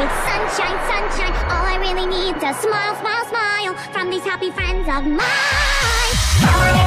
It's sunshine, sunshine. All I really need is a smile, smile, smile from these happy friends of mine.